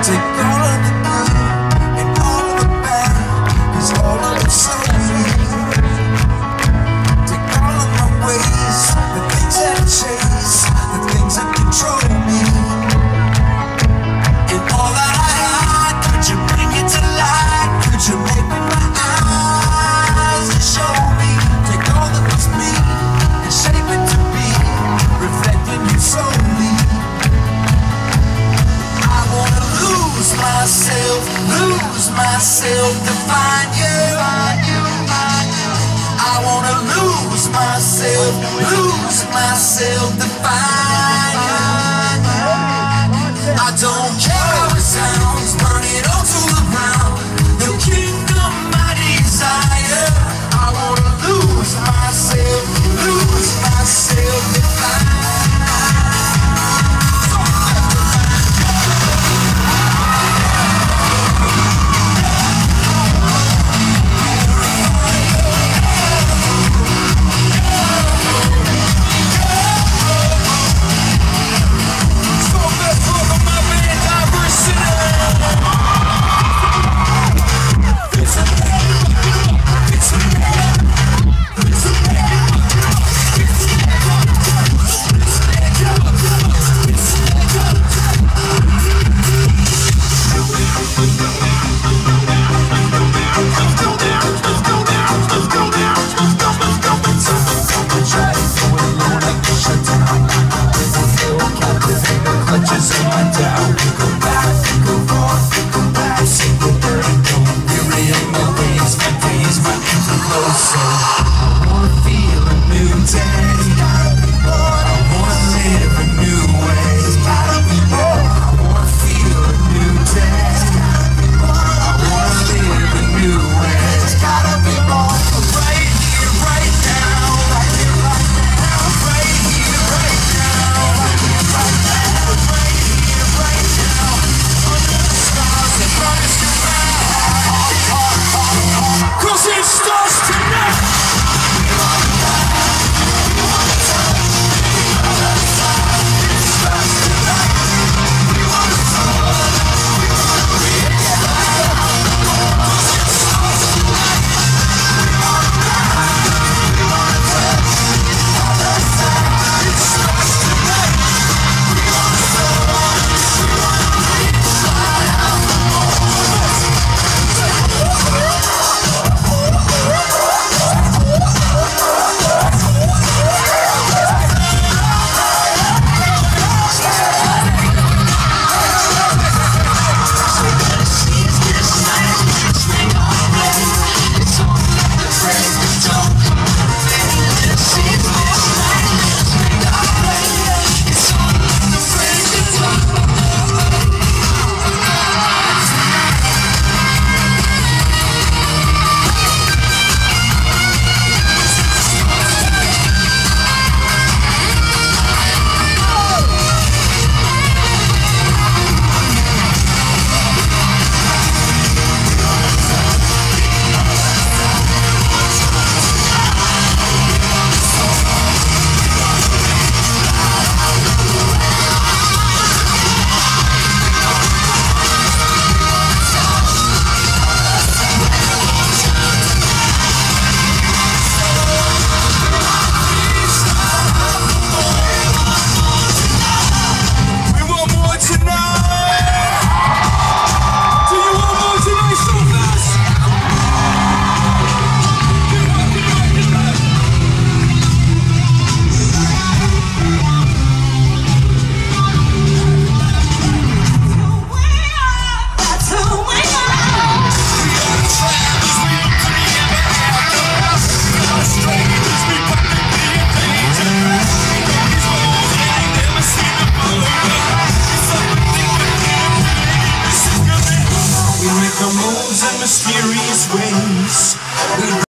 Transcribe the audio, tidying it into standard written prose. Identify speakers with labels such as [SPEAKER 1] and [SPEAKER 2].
[SPEAKER 1] Take all of the good and all of the bad, 'cause all of it's so real. Take all of my ways, the things that I chase, the things that control me, and all that I hide. Could you bring it to light? Could you make me my eyes and show me? Take all that was me and shape it to be reflecting you solely. I wanna lose myself to find you. I wanna lose myself to find you. I don't care how it sounds, burn it all to the ground. Your kingdom I desire. I wanna lose myself to find you.
[SPEAKER 2] Moves in mysterious ways.